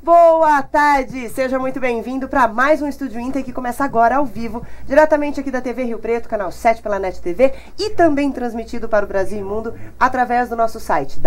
Boa tarde! Seja muito bem-vindo para mais um Estúdio Inter que começa agora ao vivo, diretamente aqui da TV Rio Preto, canal 7 pela NET TV e também transmitido para o Brasil e mundo através do nosso site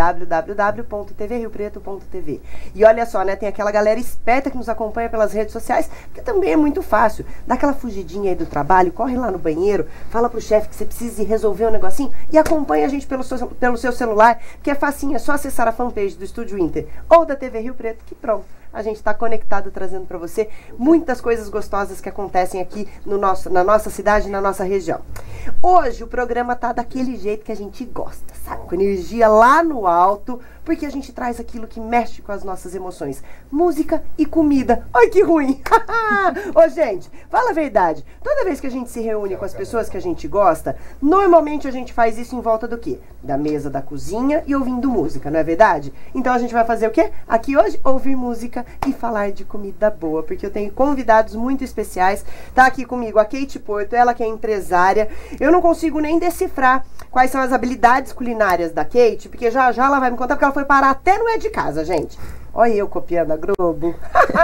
www.tvriopreto.tv. E olha só, né, tem aquela galera esperta que nos acompanha pelas redes sociais, que também é muito fácil. Dá aquela fugidinha aí do trabalho, corre lá no banheiro, fala pro chefe que você precisa ir resolver um negocinho e acompanha a gente pelo seu celular, que é facinho, é só acessar a fanpage do Estúdio Inter ou da TV Rio Preto, que pronto. A gente está conectado, trazendo para você muitas coisas gostosas que acontecem aqui na nossa cidade, na nossa região. Hoje o programa tá daquele jeito que a gente gosta, sabe? Com energia lá no alto, porque a gente traz aquilo que mexe com as nossas emoções. Música e comida. Ai, que ruim! Ô, gente, fala a verdade. Toda vez que a gente se reúne com as pessoas que a gente gosta, normalmente a gente faz isso em volta do quê? Da mesa da cozinha e ouvindo música, não é verdade? Então a gente vai fazer o quê? Aqui hoje, ouvir música e falar de comida boa, porque eu tenho convidados muito especiais. Tá aqui comigo a Kate Porto, ela que é empresária. Eu não consigo nem decifrar quais são as habilidades culinárias da Kate, porque já já ela vai me contar, porque ela foi parar até no É de Casa, gente. Olha eu copiando a Globo.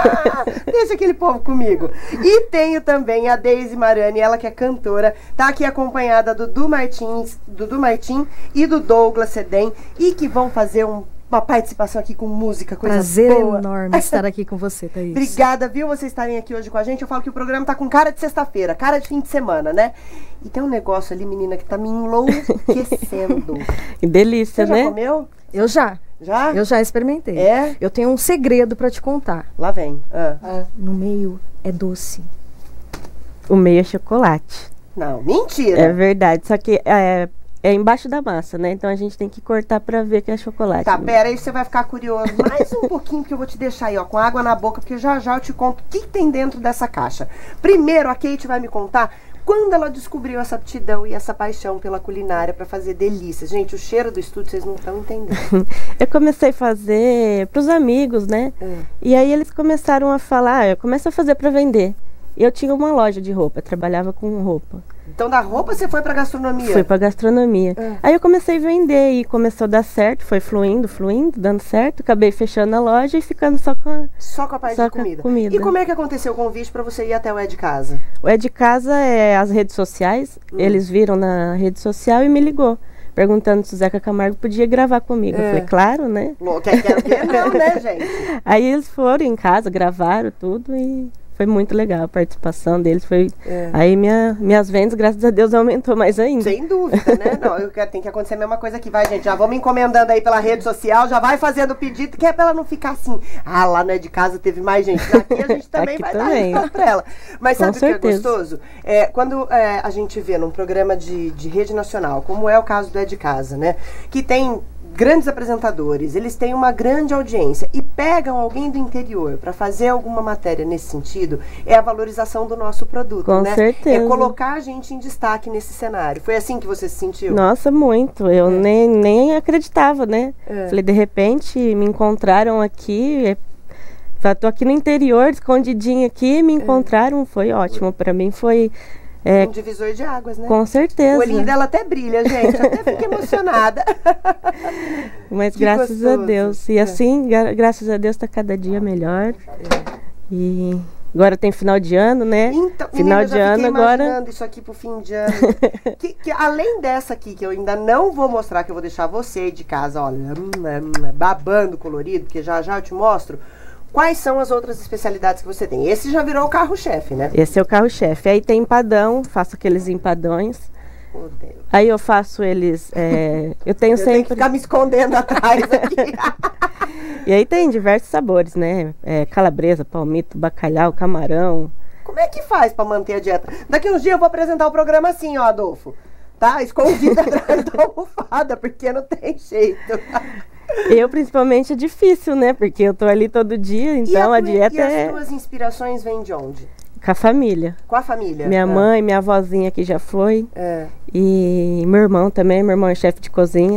Deixa aquele povo comigo. E tenho também a Deise Marani, ela que é cantora, tá aqui acompanhada do Dudu Martim e do Douglas Sedem, e que vão fazer uma participação aqui com música, coisa prazer boa. Enorme estar aqui com você, Thaís. Obrigada, viu, vocês estarem aqui hoje com a gente. Eu falo que o programa tá com cara de sexta-feira, cara de fim de semana, né? E tem um negócio ali, menina, que tá me enlouquecendo. Que delícia, você né? Já comeu? Eu já. Já? Eu já experimentei. É? Eu tenho um segredo pra te contar. Lá vem. No meio é doce. O meio é chocolate. Não, mentira. É verdade, só que é embaixo da massa, né? Então a gente tem que cortar pra ver que é chocolate. Tá, pera aí, você vai ficar curioso mais um pouquinho, que eu vou te deixar aí, ó, com água na boca, porque já já eu te conto o que tem dentro dessa caixa. Primeiro, a Kate vai me contar quando ela descobriu essa aptidão e essa paixão pela culinária para fazer delícias. Gente, o cheiro do estúdio vocês não estão entendendo. Eu comecei a fazer pros amigos, né? E aí eles começaram a falar, eu comecei a fazer para vender. Eu tinha uma loja de roupa, eu trabalhava com roupa. Então da roupa você foi pra gastronomia? Fui pra gastronomia. Aí eu comecei a vender e começou a dar certo, foi fluindo, dando certo. Acabei fechando a loja e ficando só com a parte de comida. E como é que aconteceu o convite pra você ir até o É de Casa? O É de Casa é as redes sociais. Eles viram na rede social e me ligou, perguntando se o Zeca Camargo podia gravar comigo. Eu falei, claro, né? Quero ver não, né, gente? Aí eles foram em casa, gravaram tudo e foi muito legal a participação deles. Aí minhas vendas, graças a Deus, aumentou mais ainda. Sem dúvida, né? Não, tem que acontecer a mesma coisa aqui, vai, gente. Já vamos encomendando aí pela rede social, já vai fazendo o pedido, que é pra ela não ficar assim. Ah, lá não É de Casa teve mais gente. Aqui a gente também vai dar resultado pra ela. Mas sabe o que é gostoso? Quando a gente vê num programa de rede nacional, como é o caso do É de Casa, né? Que tem grandes apresentadores, eles têm uma grande audiência e pegam alguém do interior para fazer alguma matéria nesse sentido, é a valorização do nosso produto, com né? certeza. É colocar a gente em destaque nesse cenário. Foi assim que você se sentiu? Nossa, muito. Eu nem acreditava, né? Falei, de repente me encontraram aqui, tô aqui no interior, escondidinha aqui, me encontraram, foi ótimo. Para mim foi um divisor de águas, né? Com certeza. O olhinho dela até brilha, gente. Até fica emocionada. Mas que graças gostoso. A Deus. E assim, graças a Deus, tá cada dia melhor. E agora tem final de ano, né? Então, final de ano agora. Imaginando isso aqui pro fim de ano. que além dessa aqui, que eu ainda não vou mostrar, que eu vou deixar você aí de casa, olha, babando colorido, porque já já eu te mostro. Quais são as outras especialidades que você tem? Esse já virou o carro-chefe, né? Esse é o carro-chefe. Aí tem empadão, faço aqueles empadões. Oh, Deus. Aí eu faço eles... eu tenho sempre... Tenho que ficar me escondendo atrás aqui. E aí tem diversos sabores, né? Calabresa, palmito, bacalhau, camarão. Como é que faz pra manter a dieta? Daqui uns dias eu vou apresentar o programa assim, ó, Adolfo. Tá? Escondido atrás da almofada, porque não tem jeito. Eu, principalmente, é difícil, né? Porque eu tô ali todo dia, então a dieta E as tuas inspirações vêm de onde? Com a família. Com a família? Minha mãe, minha avózinha que já foi. E meu irmão também, meu irmão é chefe de cozinha.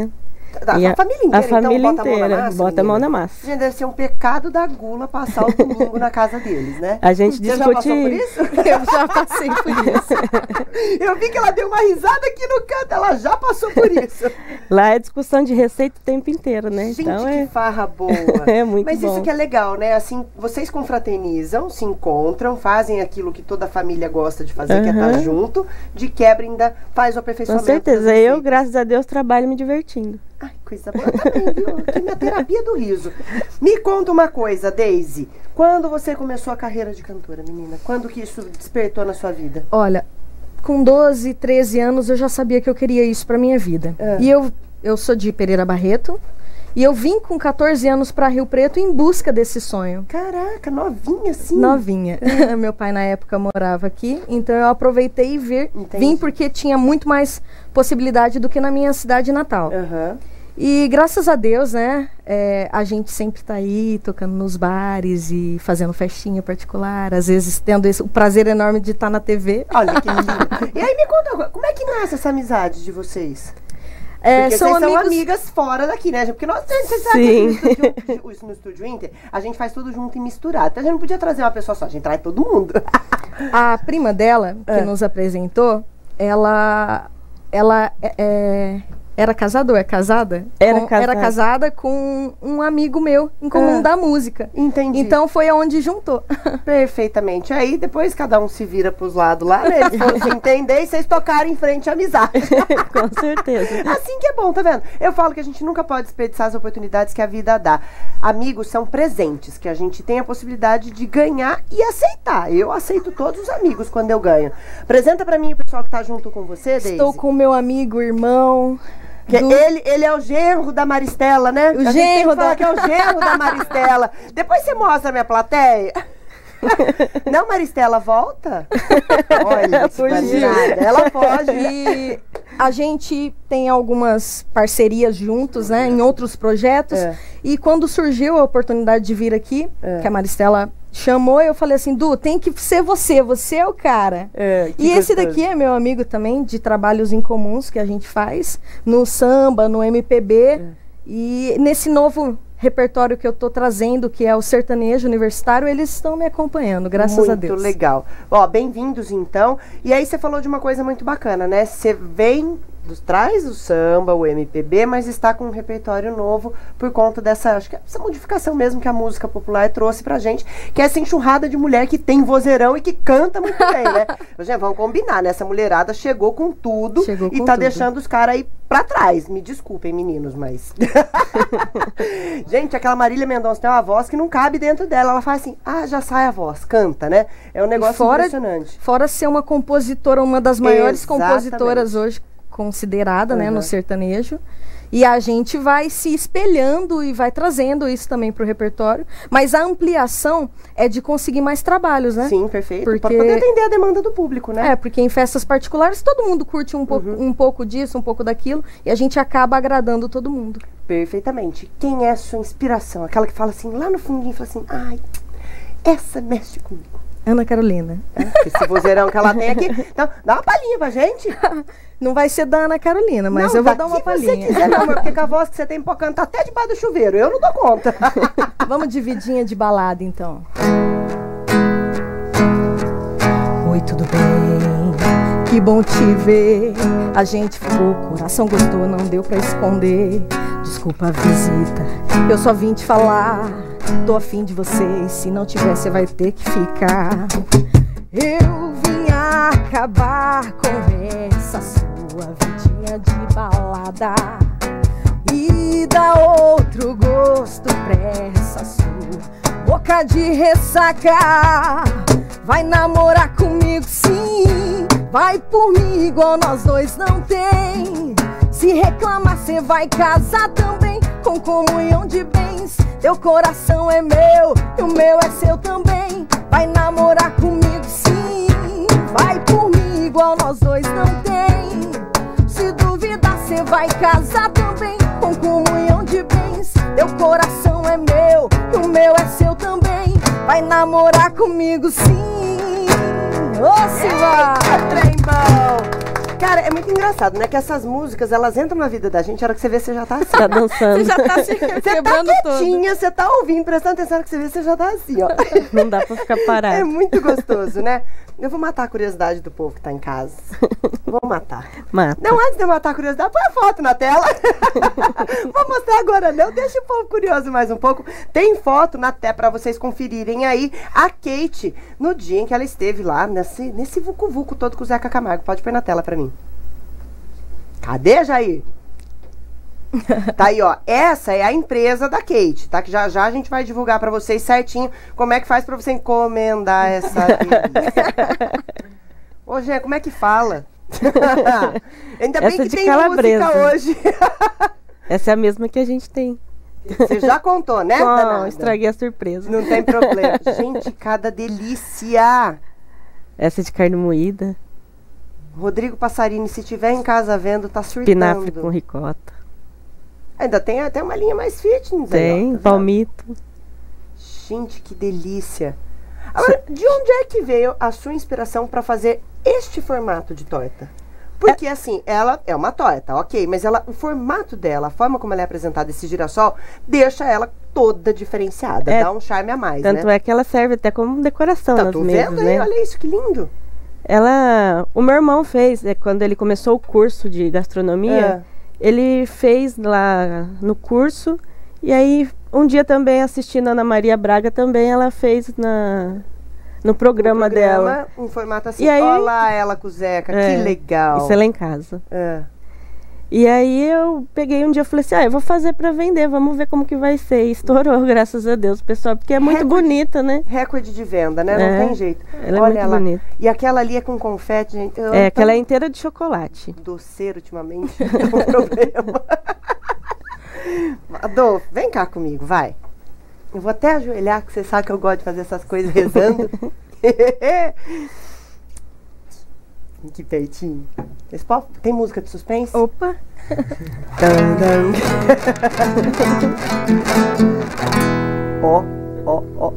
A família inteira, a família então, bota inteira, a mão na massa, bota a mão na massa. Gente, deve ser um pecado da gula passar o domingo na casa deles, né? A gente Você discute... já passou por isso? Eu já passei por isso. Eu vi que ela deu uma risada aqui no canto, ela já passou por isso. Lá é discussão de receita o tempo inteiro, né? Gente, então que farra boa. É muito Mas bom. isso que é legal, né? Assim, vocês confraternizam, se encontram, fazem aquilo que toda família gosta de fazer, que é estar junto, de quebra ainda faz o Com aperfeiçoamento. certeza. Eu, graças a Deus, trabalho me divertindo. Ai, coisa boa. Eu também, viu? Aqui é minha terapia do riso. Me conta uma coisa, Deise. Quando você começou a carreira de cantora, menina? Quando que isso despertou na sua vida? Olha, com 12, 13 anos eu já sabia que eu queria isso pra minha vida. E eu sou de Pereira Barreto. E eu vim com 14 anos para Rio Preto em busca desse sonho. Caraca, novinha assim? Novinha. Meu pai na época morava aqui, então eu aproveitei e vim porque tinha muito mais possibilidade do que na minha cidade natal. E graças a Deus, né, a gente sempre tá aí tocando nos bares e fazendo festinha particular, às vezes tendo o prazer enorme de estar na TV. Olha que lindo. E aí me conta, como é que nasce essa amizade de vocês? Porque São vocês amigos... são amigas fora daqui, né? Porque nós, vocês sabem que no Estúdio Inter, a gente faz tudo junto e misturado. Então a gente não podia trazer uma pessoa só, a gente traz todo mundo. A prima dela, que nos apresentou, ela era casada ou é casada? Era casada com um amigo meu em comum da música. Entendi. Então foi aonde juntou. Perfeitamente. Aí depois cada um se vira pros lados lá, né? Eles foram se entender e vocês tocaram em frente à amizade. Com certeza. Assim que é bom, tá vendo? Eu falo que a gente nunca pode desperdiçar as oportunidades que a vida dá. Amigos são presentes que a gente tem a possibilidade de ganhar e aceitar. Eu aceito todos os amigos quando eu ganho. Apresenta pra mim o pessoal que tá junto com você, Deise. Estou com o meu amigo, irmão... Ele é o genro da Maristela, né? O genro da... que é o genro da Maristela. Depois você mostra a minha plateia. Não, Maristela, volta. Olha, que ela foge. E a gente tem algumas parcerias juntos, né? Em outros projetos. E quando surgiu a oportunidade de vir aqui, que a Maristela chamou, eu falei assim, Du, tem que ser você é o cara. E esse daqui é meu amigo também, de trabalhos em comuns que a gente faz, no samba, no MPB, e nesse novo repertório que eu tô trazendo, que é o sertanejo universitário, eles estão me acompanhando, graças a Deus. Muito legal. Ó, bem-vindos então. E aí você falou de uma coisa muito bacana, né? Você vem... traz o samba, o MPB, mas está com um repertório novo por conta dessa, acho que essa modificação mesmo que a música popular trouxe pra gente, que é essa enxurrada de mulher que tem vozeirão e que canta muito bem, né? Gente, vamos combinar, né? Essa mulherada chegou com tudo e tá deixando os caras aí pra trás. Me desculpem, meninos, mas... Gente, aquela Marília Mendonça tem uma voz que não cabe dentro dela. Ela faz assim, já sai a voz, canta, né? É um negócio impressionante. Fora ser uma compositora, uma das maiores compositoras hoje, considerada, né, no sertanejo, e a gente vai se espelhando e vai trazendo isso também para o repertório, mas a ampliação é de conseguir mais trabalhos, né? Sim, perfeito, porque... para poder atender a demanda do público, né? Porque em festas particulares todo mundo curte um pouco disso, um pouco daquilo, e a gente acaba agradando todo mundo. Perfeitamente. Quem é a sua inspiração? Aquela que fala assim, lá no fundinho, fala assim, ai, essa mexe comigo. Ana Carolina. Esse vozeirão que ela tem aqui. Então, dá uma palhinha pra gente. Não vai ser da Ana Carolina, mas eu vou dar uma palhinha. Se você quiser, não, porque com a voz que você tem pode cantar até debaixo do chuveiro. Eu não dou conta. Vamos dividinha de balada, então. Oi, tudo bem? Que bom te ver. A gente ficou, coração gostou, não deu pra esconder. Desculpa a visita, eu só vim te falar. Tô afim de você, e se não tiver, você vai ter que ficar. Eu vim acabar com essa sua vidinha de balada e dar outro gosto pra essa sua boca de ressaca. Vai namorar comigo sim, vai por mim igual nós dois não tem. Se reclamar cê vai casar também, com comunhão de bens. Teu coração é meu e o meu é seu também. Vai namorar comigo sim, vai por mim igual nós dois não tem. Se duvidar cê vai casar também, com comunhão de bens. Teu coração é meu e o meu é seu também. Vai namorar comigo sim. Ô, Silva! Trem bom! Cara, é muito engraçado, né? Que essas músicas, elas entram na vida da gente, a hora que você vê, você já tá assim. tá dançando. Você já tá se quebrando todo. Você tá ouvindo, prestando atenção no que você vê, você já tá assim, ó. Não dá pra ficar parado. É muito gostoso, né? Eu vou matar a curiosidade do povo que tá em casa. Vou matar. Mata. Não, antes de eu matar a curiosidade, põe a foto na tela. Vou mostrar agora não, deixa o povo curioso mais um pouco. Tem foto na tela pra vocês conferirem aí a Kate, no dia em que ela esteve lá, nesse vucu-vucu todo com o Zeca Camargo. Pode pôr na tela pra mim. Cadê, Jair? Tá aí, ó. Essa é a empresa da Kate, tá? Que já já a gente vai divulgar pra vocês certinho como é que faz pra você encomendar essa delícia. Ô, Gê, como é que fala? Ainda bem essa que de tem calabresa. música hoje. Essa é a mesma que a gente tem. Você já contou, né? Não, estraguei a surpresa. Não tem problema. Gente, cada delícia. Essa de carne moída. Rodrigo Passarini, se tiver em casa vendo, tá surtando. Espinafre com ricota. Ainda tem até uma linha mais fitness. Tem, aí, ó, tá palmito. Gente, que delícia. Agora, de onde é que veio a sua inspiração para fazer este formato de torta? Porque, assim, ela é uma torta, ok, mas o formato dela, a forma como ela é apresentada, esse girassol, deixa ela toda diferenciada, dá um charme a mais, tanto né? É que ela serve até como decoração nas tô mesas, vendo né? aí, olha isso, que lindo. O meu irmão fez, quando ele começou o curso de gastronomia, ele fez lá no curso, e aí um dia também assistindo a Ana Maria Braga, também ela fez no programa dela. Em formato assim, e aí, olha lá ela com o Zeca, que legal. Isso é lá em casa. É. E aí eu peguei um dia e falei assim, eu vou fazer pra vender, vamos ver como que vai ser. E estourou, graças a Deus, pessoal, porque é muito bonita, né? Recorde de venda, né? Não tem jeito. Ela é muito bonita. E aquela ali é com confete, gente. Aquela é inteira de chocolate. Doceiro ultimamente, não é um problema. Adolfo, vem cá comigo, vai. Eu vou até ajoelhar, que você sabe que eu gosto de fazer essas coisas rezando. Que pertinho. Tem música de suspense? Opa! Ó.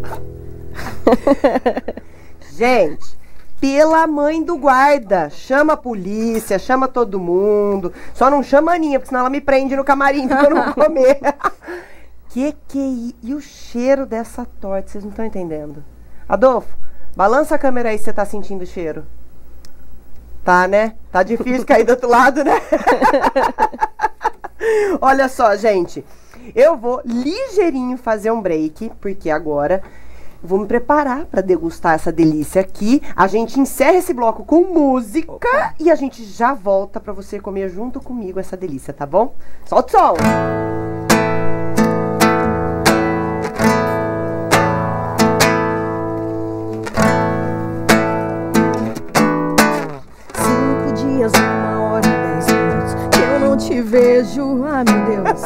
Gente, pela mãe do guarda, chama a polícia, chama todo mundo. Só não chama a Aninha, porque senão ela me prende no camarim pra eu não comer. E o cheiro dessa torta, vocês não estão entendendo. Adolfo, balança a câmera aí se você tá sentindo o cheiro. Tá, né? Tá difícil cair do outro lado, né? Olha só, gente. Eu vou ligeirinho fazer um break, porque agora vou me preparar para degustar essa delícia aqui. A gente encerra esse bloco com música e a gente já volta para você comer junto comigo essa delícia, tá bom? Solta o som! Uma hora e 10 minutos que eu não te vejo, ai meu Deus.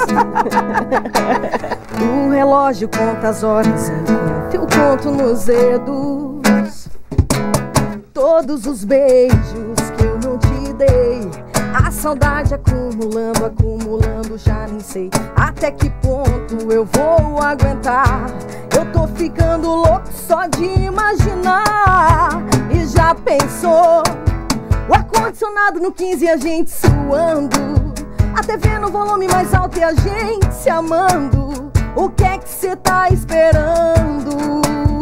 O relógio conta as horas enquanto eu conto nos dedos todos os beijos que eu não te dei. A saudade acumulando, já nem sei até que ponto eu vou aguentar. Eu tô ficando louco só de imaginar. E já pensou? O ar-condicionado no 15 e a gente suando, a TV no volume mais alto e a gente se amando. O que é que cê tá esperando?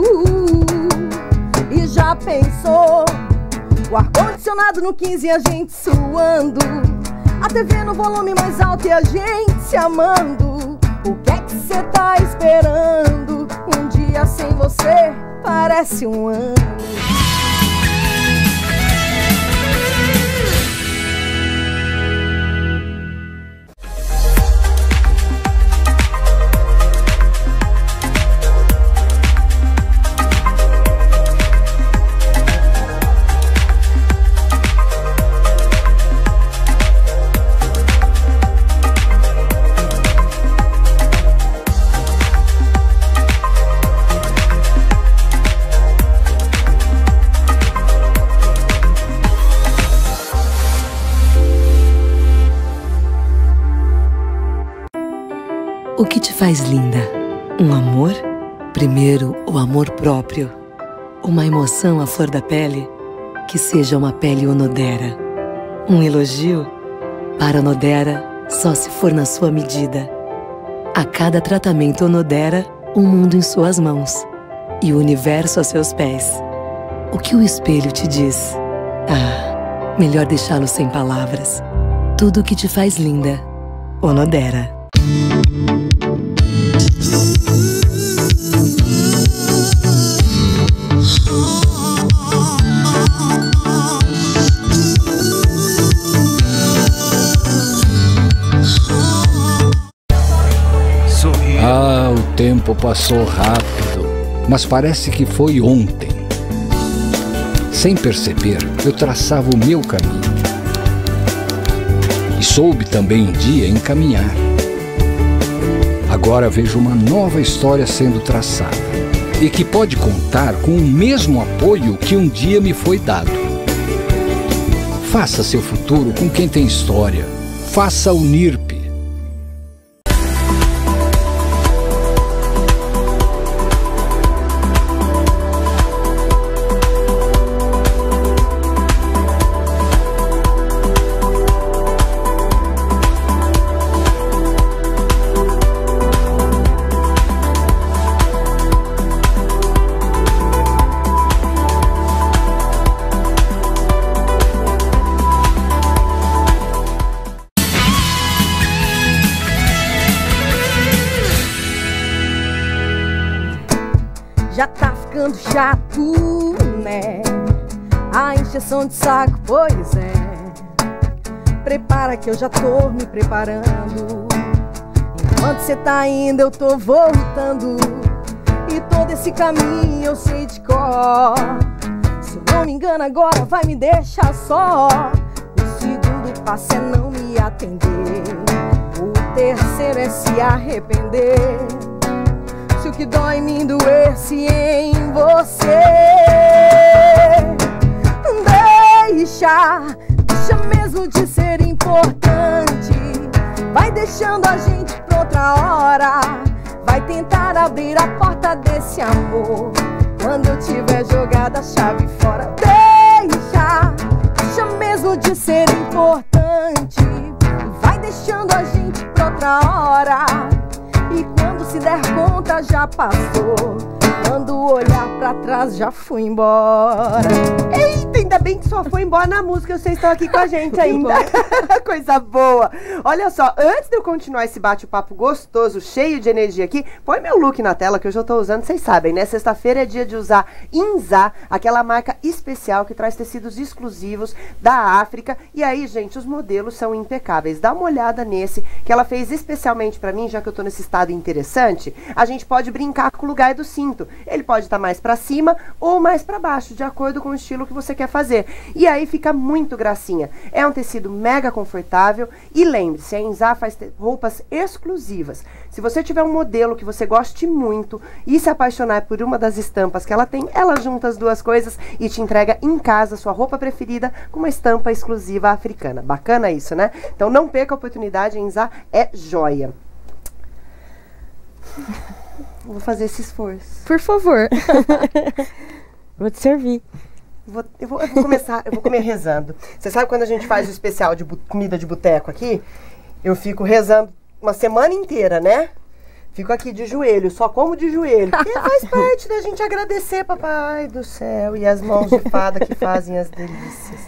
E já pensou? O ar-condicionado no 15 e a gente suando, a TV no volume mais alto e a gente se amando. O que é que cê tá esperando? Um dia sem você parece um ano. O que te faz linda? Um amor? Primeiro, o amor próprio. Uma emoção à flor da pele? Que seja uma pele Onodera. Um elogio? Para Onodera, só se for na sua medida. A cada tratamento Onodera, um mundo em suas mãos e o universo a seus pés. O que o espelho te diz? Ah, melhor deixá-lo sem palavras. Tudo o que te faz linda. Onodera. Ah, o tempo passou rápido, mas parece que foi ontem. Sem perceber, eu traçava o meu caminho. E soube também um dia encaminhar. Agora vejo uma nova história sendo traçada e que pode contar com o mesmo apoio que um dia me foi dado. Faça seu futuro com quem tem história. Faça o NIRP. Já tá ficando chato, né? A encheção de saco, pois é. Prepara que eu já tô me preparando. Enquanto cê tá indo, eu tô voltando. E todo esse caminho eu sei de cor. Se eu não me engano agora vai me deixar só. O segundo passo é não me atender. O terceiro é se arrepender. Se o que dói em mim doer-se em você. Deixa mesmo de ser importante. Vai deixando a gente pra outra hora. Vai tentar abrir a porta desse amor quando eu tiver jogado a chave fora. Deixa mesmo de ser importante. Vai deixando a gente pra outra hora. E quando se der conta já passou. Quando olhar pra trás já fui embora. Eita, ainda bem que só foi embora na música. Vocês estão aqui com a gente ainda. Coisa boa. Olha só, antes de eu continuar esse bate-papo gostoso, cheio de energia aqui, põe meu look na tela que eu já tô usando, vocês sabem, né? Sexta-feira é dia de usar Inza, aquela marca especial que traz tecidos exclusivos da África. E aí, gente, os modelos são impecáveis. Dá uma olhada nesse, que ela fez especialmente pra mim, já que eu tô nesse estado interessante. A gente pode brincar com o lugar do cinto. Ele pode estar mais pra cima ou mais pra baixo, de acordo com o estilo que você quer fazer. E aí fica muito gracinha. É um tecido mega confortável e lembre-se, a Inza faz roupas exclusivas. Se você tiver um modelo que você goste muito e se apaixonar por uma das estampas que ela tem, ela junta as duas coisas e te entrega em casa sua roupa preferida com uma estampa exclusiva africana. Bacana isso, né? Então não perca a oportunidade, a Inza é joia. Vou fazer esse esforço. Por favor. Vou te servir. Eu vou começar, eu vou comer rezando. Você sabe quando a gente faz o especial de comida de boteco aqui? Eu fico rezando uma semana inteira, né? Fico aqui de joelho, só como de joelho. Porque faz parte da gente agradecer, papai do céu, e as mãos de fada que fazem as delícias.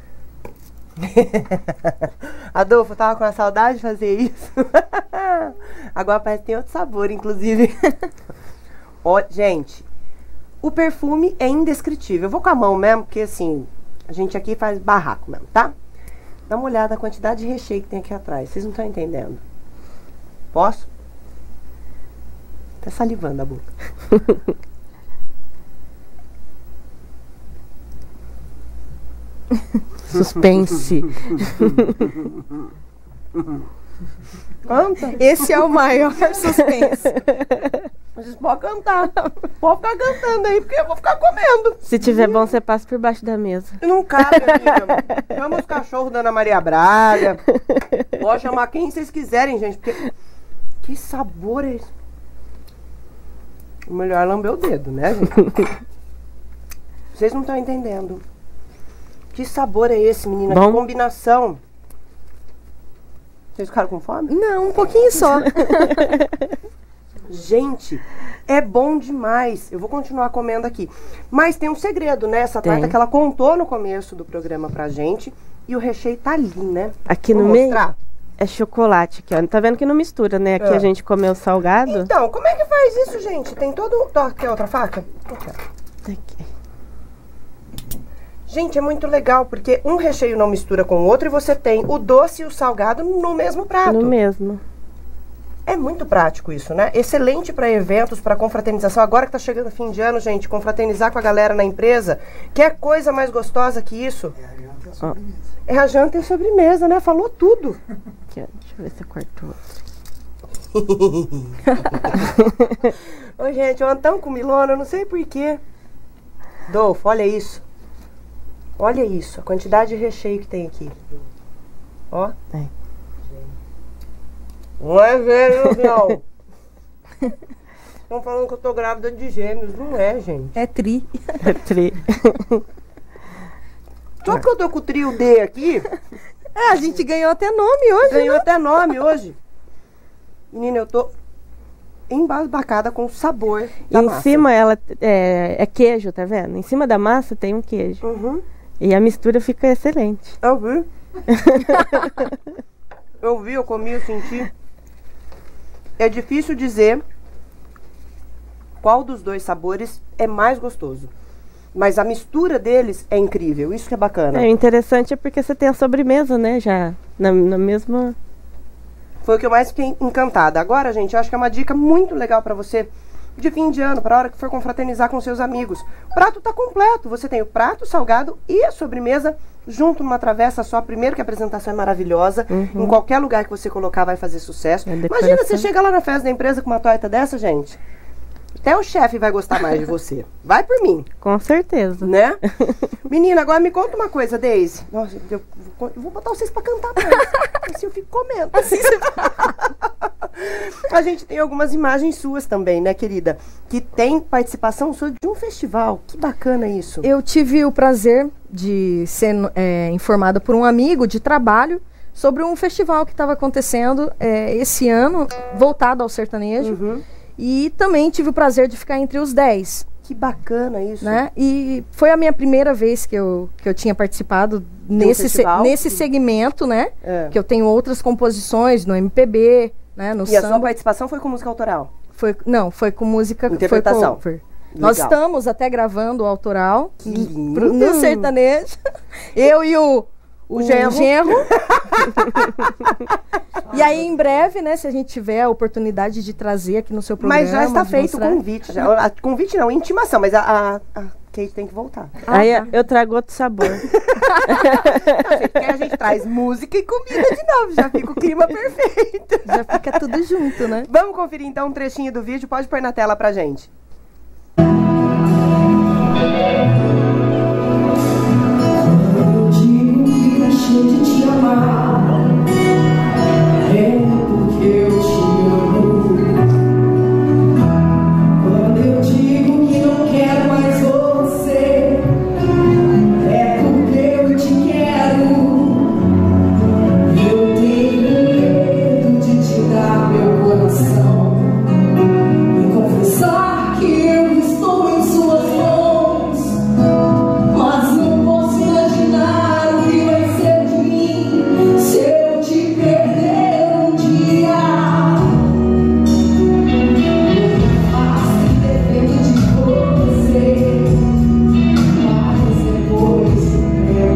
Adolfo, eu tava com a saudade de fazer isso. Agora parece que tem outro sabor, inclusive. Ó, gente, o perfume é indescritível. Eu vou com a mão mesmo, porque assim, a gente aqui faz barraco mesmo, tá? Dá uma olhada na quantidade de recheio que tem aqui atrás. Vocês não estão entendendo. Posso? Tá salivando a boca. Suspense. Canta. Esse é o maior suspense. Vocês podem cantar. Pode ficar cantando aí, porque eu vou ficar comendo. Se tiver bom, você passa por baixo da mesa. Não cabe, amiga. Chama os cachorros da Ana Maria Braga. Pode chamar quem vocês quiserem, gente, porque... Que sabor é esse? O melhor é lamber o dedo, né, gente? Vocês não estão entendendo. Que sabor é esse, menina? Bom. Que combinação. Vocês ficaram com fome? Não, um pouquinho só. Gente, é bom demais. Eu vou continuar comendo aqui. Mas tem um segredo, né? Essa torta que ela contou no começo do programa pra gente. E o recheio tá ali, né? Aqui Vou no mostrar. meio é chocolate aqui, ó. Tá vendo que não mistura, né? Aqui a gente comeu salgado. Então, como é que faz isso, gente? Tem todo... Quer outra faca? Aqui. Gente, é muito legal, porque um recheio não mistura com o outro e você tem o doce e o salgado no mesmo prato. No mesmo. É muito prático isso, né? Excelente para eventos, para confraternização. Agora que tá chegando o fim de ano, gente, confraternizar com a galera na empresa, que é coisa mais gostosa que isso? É a janta e a sobremesa, né? Falou tudo. Aqui, ó. Deixa eu ver se eu corto outro. Ô, gente, o Antão com milona, eu não sei porquê. Dolfo, olha isso. Olha isso, a quantidade de recheio que tem aqui. Ó. É. Não é gêmeos, não. Estão falando que eu tô grávida de gêmeos. Não é, gente. É tri. É tri. Só que eu tô com o trio D aqui, É, a gente ganhou até nome hoje, ganhou né? até nome hoje. Menina, eu tô embasbacada com o sabor da Em massa. cima ela é queijo, tá vendo? Em cima da massa tem um queijo. Uhum. E a mistura fica excelente. Eu vi. Eu vi, eu comi, eu senti. É difícil dizer qual dos dois sabores é mais gostoso. Mas a mistura deles é incrível. Isso que é bacana. É, o interessante é porque você tem a sobremesa, né? Já na mesma... Foi o que eu mais fiquei encantada. Agora, gente, eu acho que é uma dica muito legal pra você de fim de ano, pra hora que for confraternizar com seus amigos. O prato tá completo. Você tem o prato, o salgado e a sobremesa junto numa travessa só. Primeiro que a apresentação é maravilhosa. Em qualquer lugar que você colocar vai fazer sucesso. Imagina você chega lá na festa da empresa com uma torta dessa, gente. Até o chefe vai gostar mais de você. Vai por mim. Com certeza. Né? Menina, agora me conta uma coisa, Deise. Nossa, eu vou botar vocês pra cantar mais. Assim eu fico comendo. Assim você... A gente tem algumas imagens suas também, né, querida? Que tem participação sua de um festival. Que bacana isso. Eu tive o prazer de ser informada por um amigo de trabalho sobre um festival que estava acontecendo esse ano, voltado ao sertanejo. E também tive o prazer de ficar entre os 10. Que bacana isso. Né? E foi a minha primeira vez que eu tinha participado nesse segmento, né? É. Que eu tenho outras composições no MPB, né? No samba. A sua participação foi com música autoral? Foi com música... Interpretação. Foi Nós estamos até gravando o autoral no sertanejo. Eu e o genro. E aí, em breve, né, se a gente tiver a oportunidade de trazer aqui no seu programa... Mas já está feito o convite. Convite não, intimação, mas a Kate tem que voltar. Aí eu trago outro sabor. A gente traz música e comida de novo, já fica o clima perfeito. Já fica tudo junto, né? Vamos conferir então um trechinho do vídeo, pode pôr na tela pra gente. De te amar é porque eu te amo. Quando eu digo que não quero mais você é porque eu te quero. Eu tenho medo de te dar meu coração e confessar que eu estou em suas mãos, mas não posso imaginar o que vai ser de mim se eu te perder um dia. Mas depende de você, mas depois eu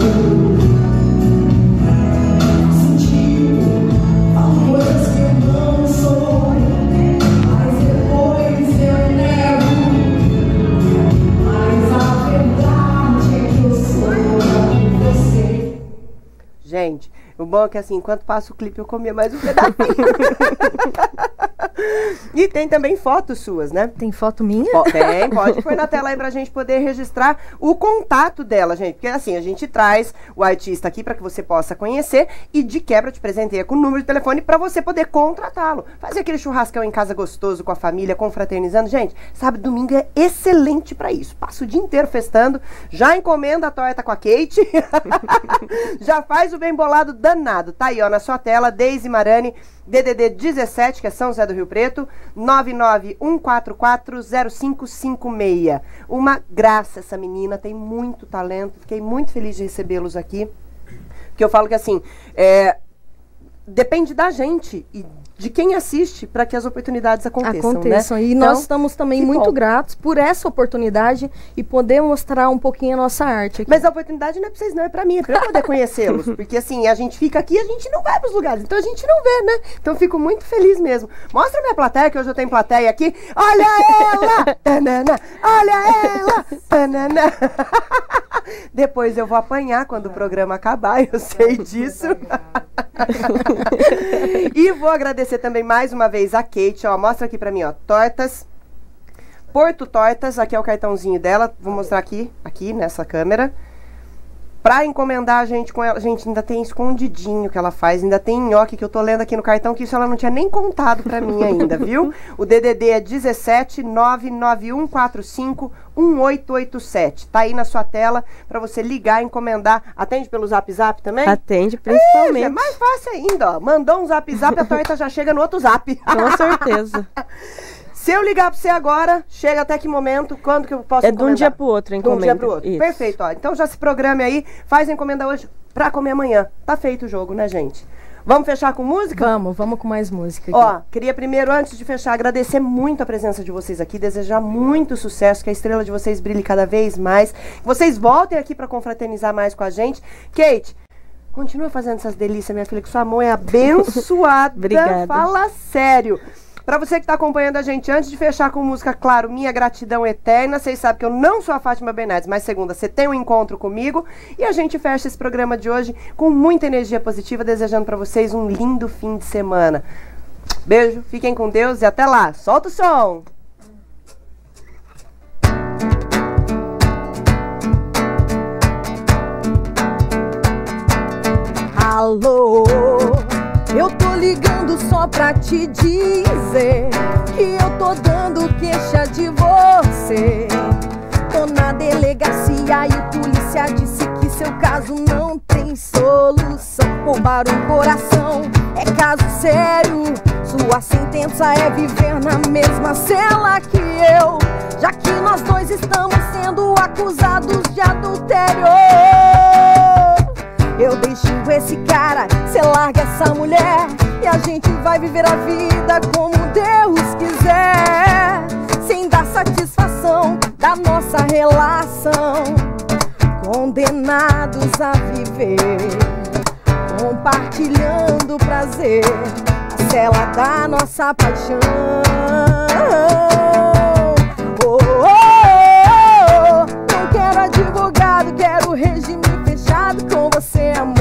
sentido, falo coisas que eu não sou, mas depois eu nego. Mas a verdade é que eu sou você. Gente, o bom é que assim, enquanto passa o clipe eu comia mais um pedacinho. E tem também fotos suas, né? Tem foto minha? Tem, pode pôr na tela aí pra gente poder registrar o contato dela, gente. Porque assim, a gente traz o artista aqui pra que você possa conhecer e de quebra te presenteia com o número de telefone pra você poder contratá-lo. Fazer aquele churrascão em casa gostoso com a família, confraternizando. Gente, sábado e domingo é excelente pra isso. Passa o dia inteiro festando, já encomenda a torta com a Kate, já faz o bem bolado danado. Tá aí, ó, na sua tela, Deise Marani, DDD 17, que é São José do Rio Preto, 991440556. Uma graça essa menina, tem muito talento, fiquei muito feliz de recebê-los aqui, porque eu falo que assim, depende da gente e de quem assiste para que as oportunidades aconteçam, né? E então, nós estamos também muito gratos por essa oportunidade e poder mostrar um pouquinho a nossa arte aqui. Mas a oportunidade não é para vocês, não, é para mim, é para eu poder conhecê-los. Porque assim, a gente fica aqui e a gente não vai para os lugares, então a gente não vê, né? Então eu fico muito feliz mesmo. Mostra a minha plateia, que hoje eu tenho plateia aqui. Olha ela! Tanana, olha ela! Tanana. Depois eu vou apanhar quando o programa acabar, eu sei disso. E vou agradecer também mais uma vez a Kate, ó, mostra aqui pra mim, ó, tortas, Porto Tortas, aqui é o cartãozinho dela, vou mostrar aqui nessa câmera, pra encomendar a gente com ela. Gente, ainda tem escondidinho que ela faz, ainda tem nhoque que eu tô lendo aqui no cartão, que isso ela não tinha nem contado pra mim ainda, viu? O DDD é 17 991451887. Tá aí na sua tela pra você ligar, encomendar. Atende pelo Zap Zap também? Atende, principalmente. É mais fácil ainda, ó. Mandou um Zap Zap, a torta já chega no outro Zap. Com certeza. Se eu ligar pra você agora, chega até que momento? Quando que eu posso encomendar? De um dia pro outro, encomenda. De um dia pro outro. Isso. Perfeito, ó. Então já se programe aí, faz a encomenda hoje pra comer amanhã. Tá feito o jogo, né, gente? Vamos fechar com música? Vamos com mais música aqui. Ó, queria primeiro, antes de fechar, agradecer muito a presença de vocês aqui, desejar muito sucesso, que a estrela de vocês brilhe cada vez mais, que vocês voltem aqui pra confraternizar mais com a gente. Kate, continua fazendo essas delícias, minha filha, que sua mão é abençoada. Obrigada. Fala sério. Pra você que está acompanhando a gente, antes de fechar com música, claro, minha gratidão eterna. Vocês sabem que eu não sou a Fátima Bernardes, mas segunda você tem um encontro comigo. E a gente fecha esse programa de hoje com muita energia positiva, desejando para vocês um lindo fim de semana. Beijo, fiquem com Deus e até lá. Solta o som! Alô, eu tô ligando só pra te dizer que eu tô dando queixa de você. Tô na delegacia e o polícia disse que seu caso não tem solução. Roubar um coração é caso sério, sua sentença é viver na mesma cela que eu, já que nós dois estamos sendo acusados de adultério. Eu deixo esse cara, cê larga essa mulher e a gente vai viver a vida como Deus quiser, sem dar satisfação da nossa relação, condenados a viver, compartilhando o prazer, a cela da nossa paixão. Oh, oh, oh, oh. Não quero advogado, quero regime fechado com você, amor.